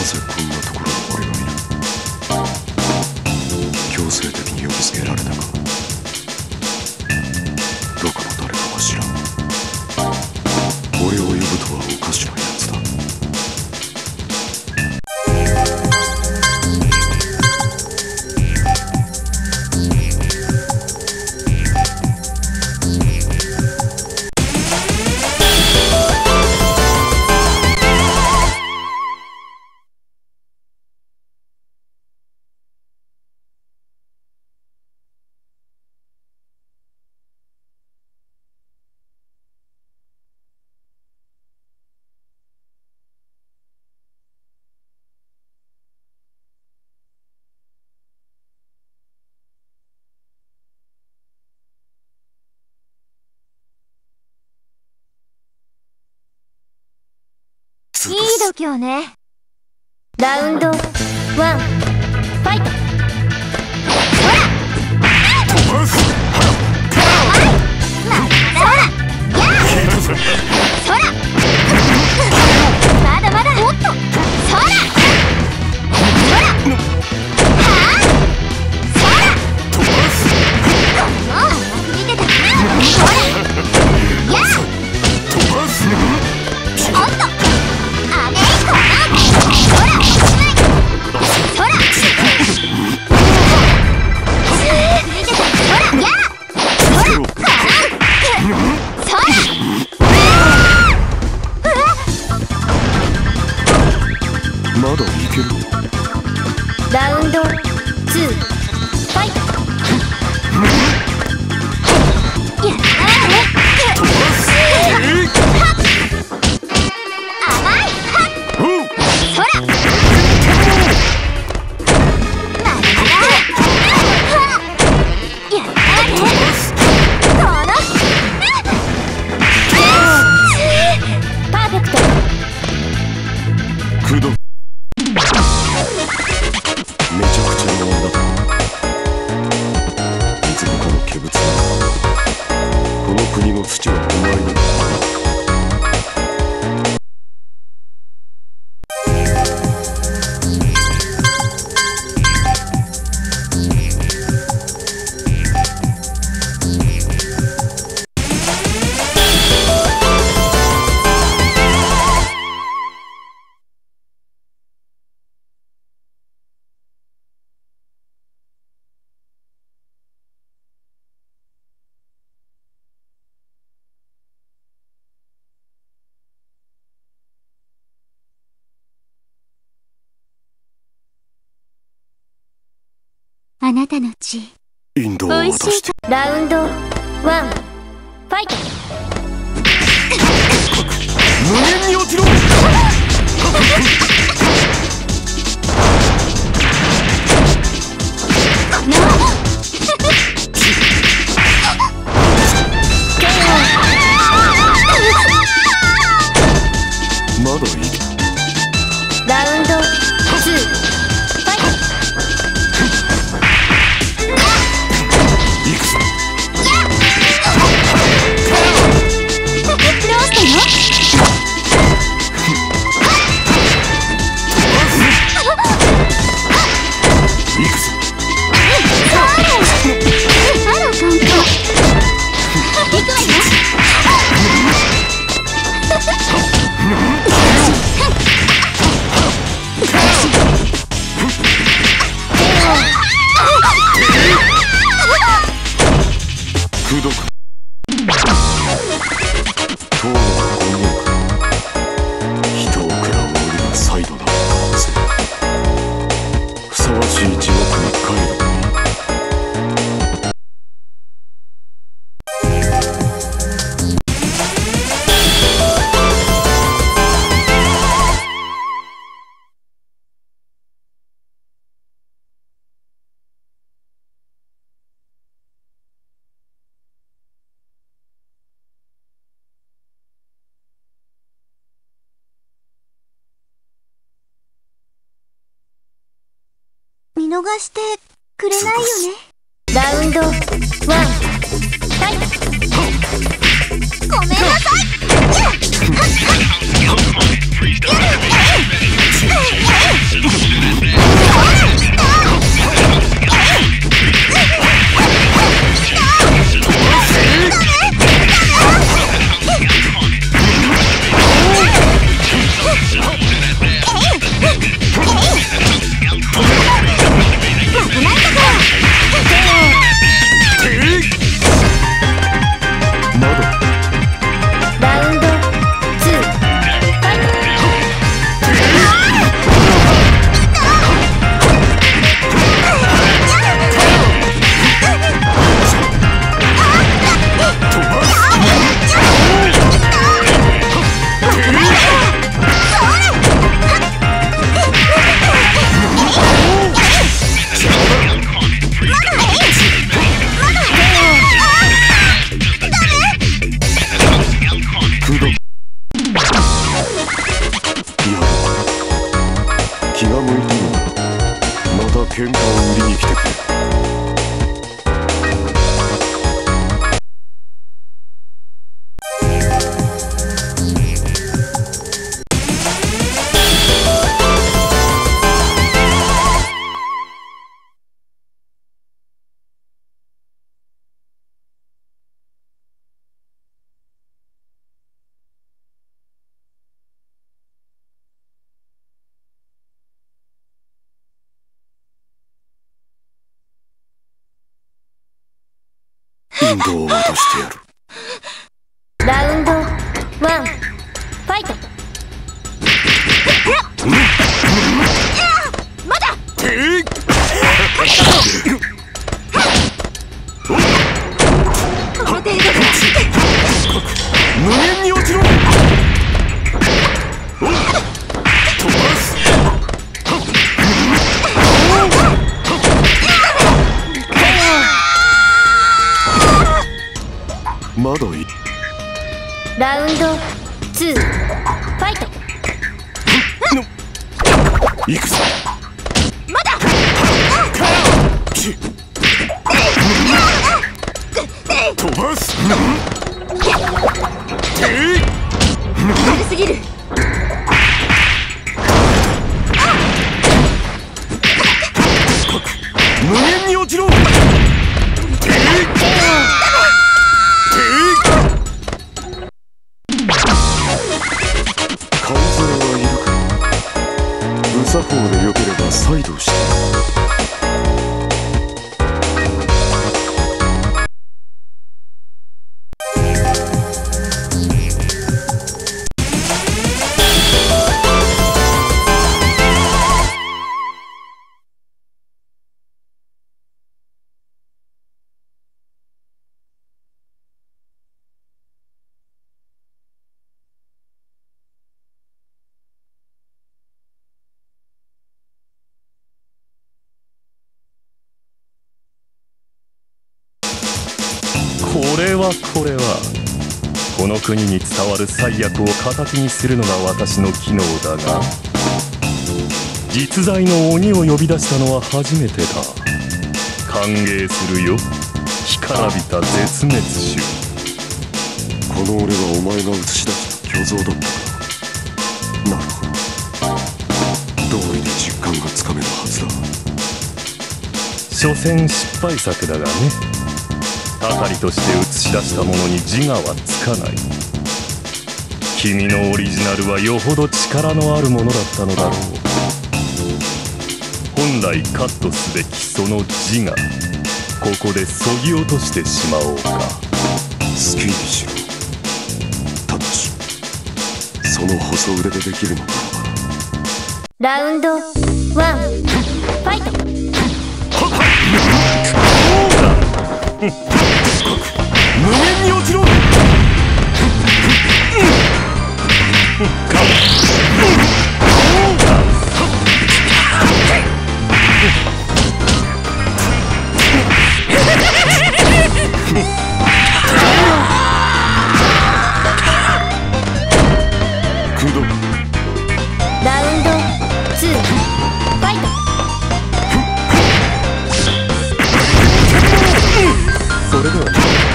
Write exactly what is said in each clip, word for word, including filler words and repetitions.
ぜこんなところに俺がいる。強制的に呼びつけられたか。どこの誰かは知らん。俺を呼ぶとはおかしなやつだ。 いい度胸ね。ラウンドワンファイト。まだまだ。おっと。そら。 まだいける。 ラウンドツーファイト。やった甘い。そら。パーフェクト。 くどめちゃくちゃ弱んだ。いつもこの怪物だ。この国の土はお前のだ。 あなたの血、 インドを渡して。 ラウンドワンファイト。 無限に落ちろ。まだいい。 ラウンドツー。 くどく塔の権力。人を食らう俺が再度だ。ふさわしい地獄に帰るのに。 見逃してくれないよね。ラウンドワンファイト。ごめんなさい。 気が向いてるならまた喧嘩を売りに来てくれ。インドを落としてやる。 ラウンドワン、ファイト。まだこの程度だ。 無限に落ちろ。飛ばす。まだいい。 ラウンドツー、ファイト。 行くぞ。 まだ飛ばす。 軽すぎる。 無限に落ちろ。無作法でよければ再度して。 これはこれはこの国に伝わる災厄を形にするのが私の機能だが、実在の鬼を呼び出したのは初めてだ。歓迎するよ、干からびた絶滅種。 この俺はお前が映し出した虚像だったか。なるほど、道理で実感がつかめるはずだ。 所詮失敗作だがね。たたりとして映し出したものに自我はつかない。君のオリジナルはよほど力のあるものだったのだろう。本来カットすべきその自我、ここでそぎ落としてしまおうか。 好きにしろ。ただしその細腕でできるのならば。 ラウンドワン、ファイト。 無限に落ちろ。 ラウンドツー、ファイト。 それでは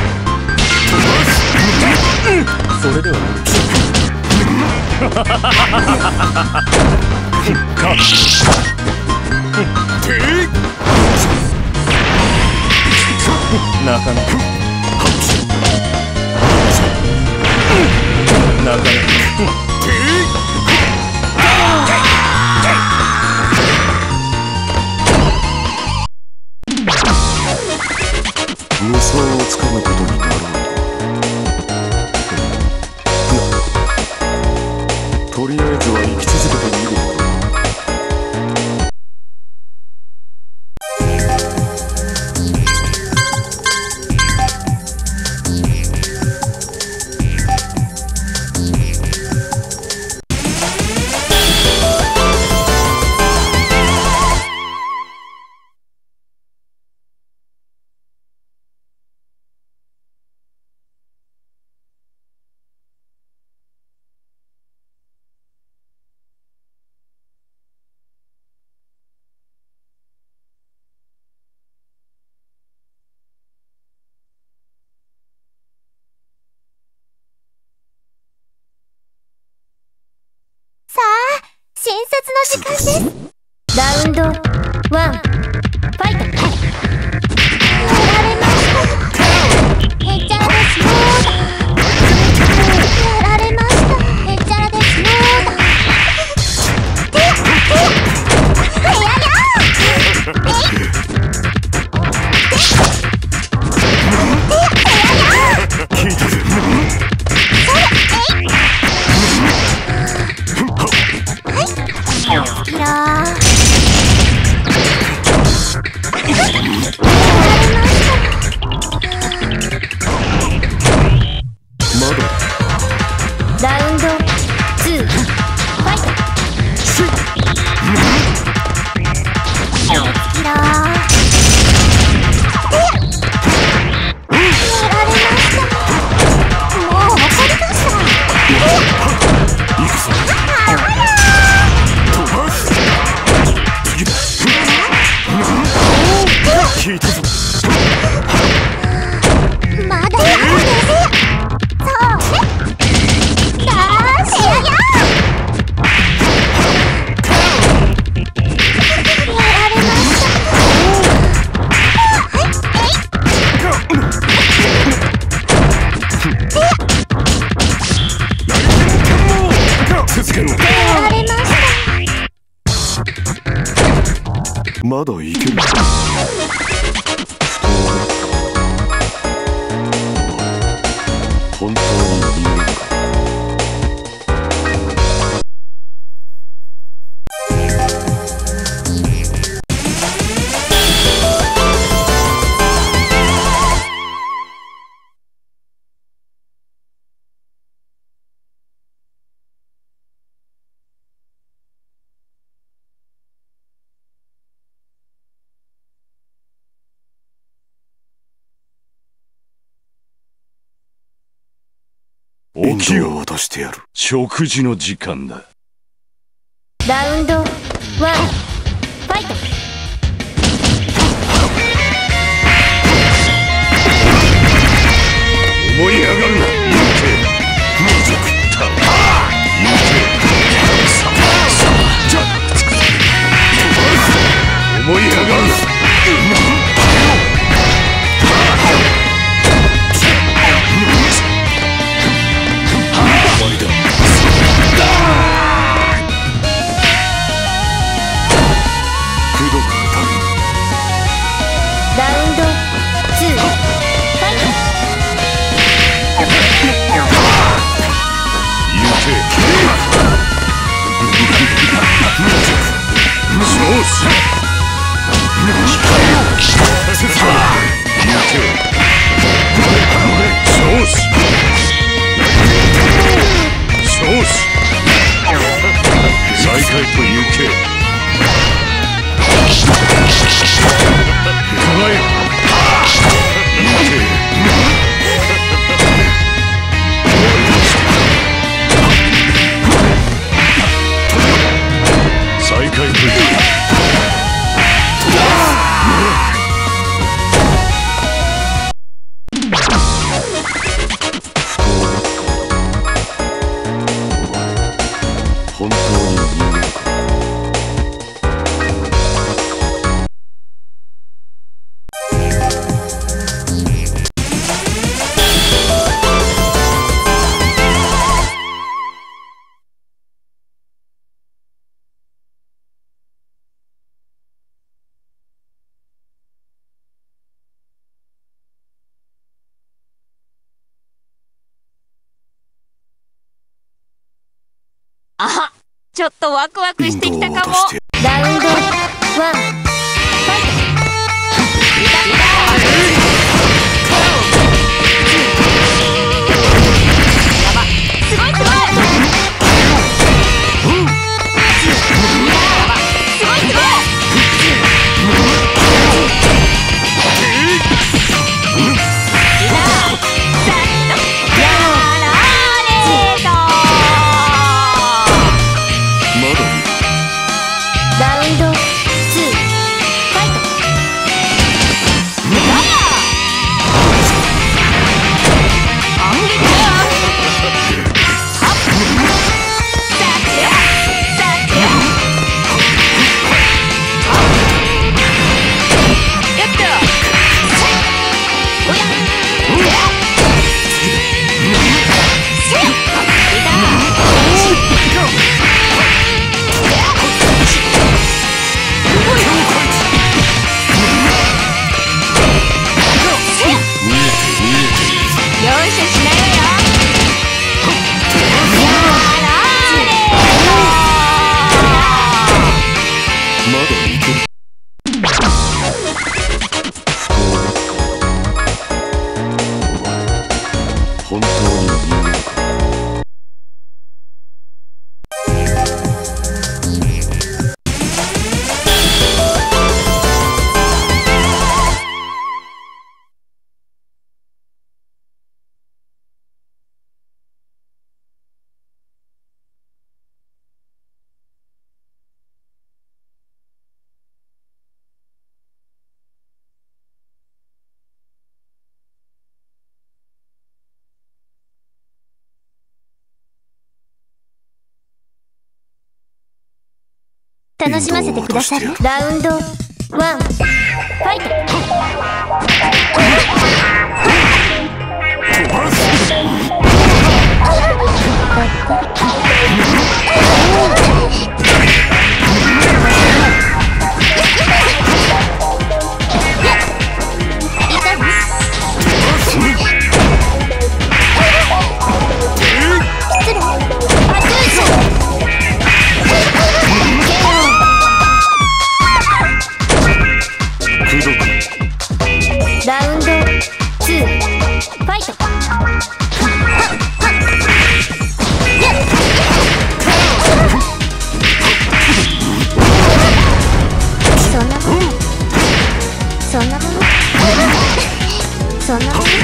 それではなかなかなかなか無双をつかむことになろうと。とりあえずは生き続けてみるものだ。 ラウンドワン、ファイト。やられました。へっちゃらですよーだ。やられました。へっちゃらですよーだ。てやてやややえい聞いたぜ。 いやーまだラウンドツー、ファイト。いやーやられました。もう怒りました。 行くぞ。聞いたぞ。 まだやるんです。そうね。だーしやややられました。 続けろ。 やられました。 まだいける。本当に人間か。起きを渡してやる。食事の時間だ。 ラウンドワン、ファイト。 思い上がるな。言うて無辱だ。言うてささじゃ思い上がるな。 ラウンドツー、ファイト。 言うて調子言うて調子調子再開と言うけ構えろ。言うて再開と言う本当に人間か。 あは、ちょっとワクワクしてきたかも。 ラウンドワン、ファイト。 すごいすごい。すごいすごい。 ラウンドツー、ファイト。 さまだいける。本当に人間か。 楽しませてくださる。ラウンドワン、ファイト。ラウンドツー、ファイト。そんなもの、そんなもの、そんなもの。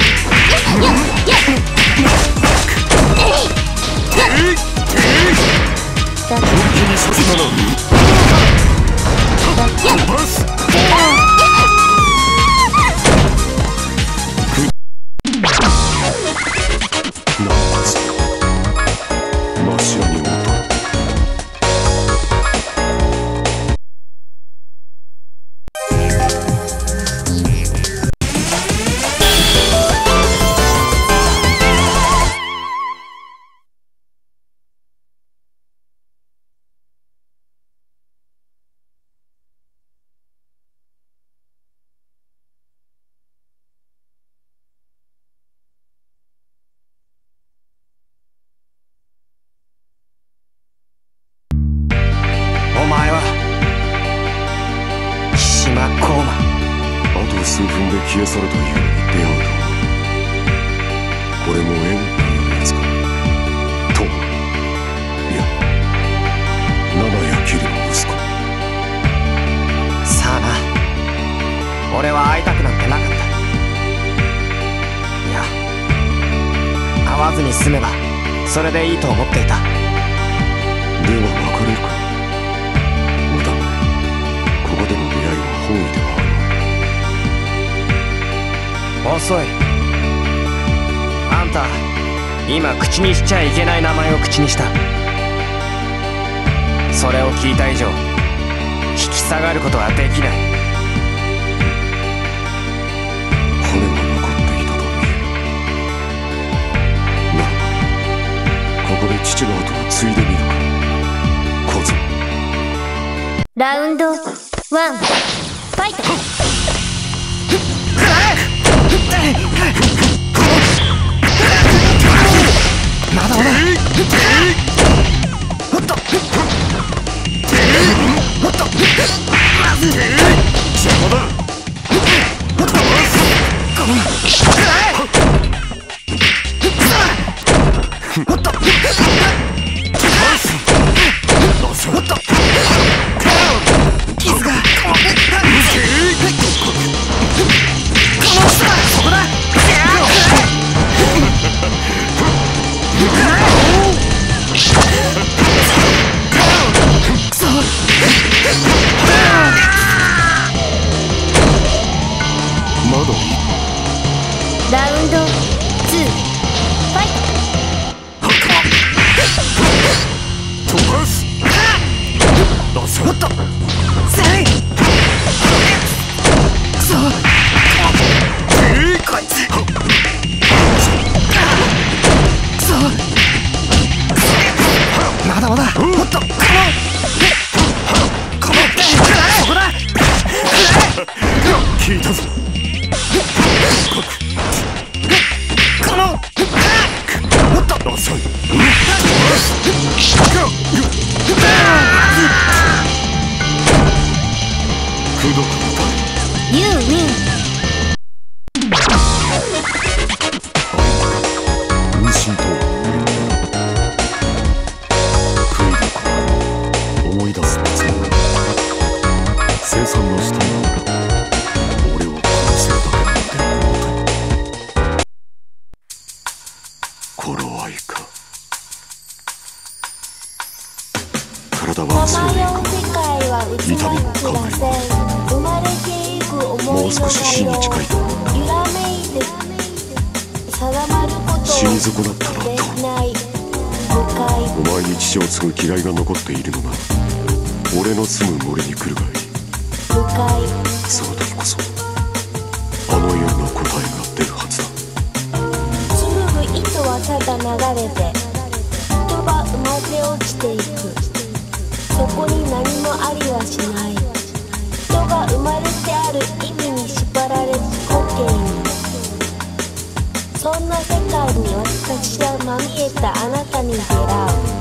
数分で消え去るというのに出会うとは、これも縁というやつか。とも、いや、七谷桐の息子。 さあな、俺は会いたくなんてなかった。いや、会わずに済めばそれでいいと思っていた。 では別れるか。無駄。ここでの出会いは本意ではある。 遅い。あんた今口にしちゃいけない名前を口にした。それを聞いた以上引き下がることはできない。 骨は残っていたと見える。ならばここで父の後を継いでみるか、小僧。 ラウンドワン、ファイト。 まだまだ。おっと。おっと。まずい。邪魔だ。おっと。ごめん。おっと。おっと。傷が。そこだ。 まだいい。 ラウンドツー、ファイト。 飛ばす。 おっと。せい。くそ。こいつ。くそ。まだまだ。おっと。この。この。そこだ。 聞いたぞ。 この。おっと。 遅い。 功徳のユーウィン。 分身とは悔いとか思い出すつもり生産の下に俺を殺せるだけの腕を持て頃合いか体は強いか痛みもかなりもう少し死に近いと死に損なったなとお前に血を継ぐ気概が残っているのなら俺の住む森に来るがいいその時こそあの夜の答えが出るはずだ紡ぐ糸はただ流れて人が生まれ落ちていくそこに何もありはしない人が生まれてある意味に縛られず固形にそんな世界に私はまみえたあなたに出会う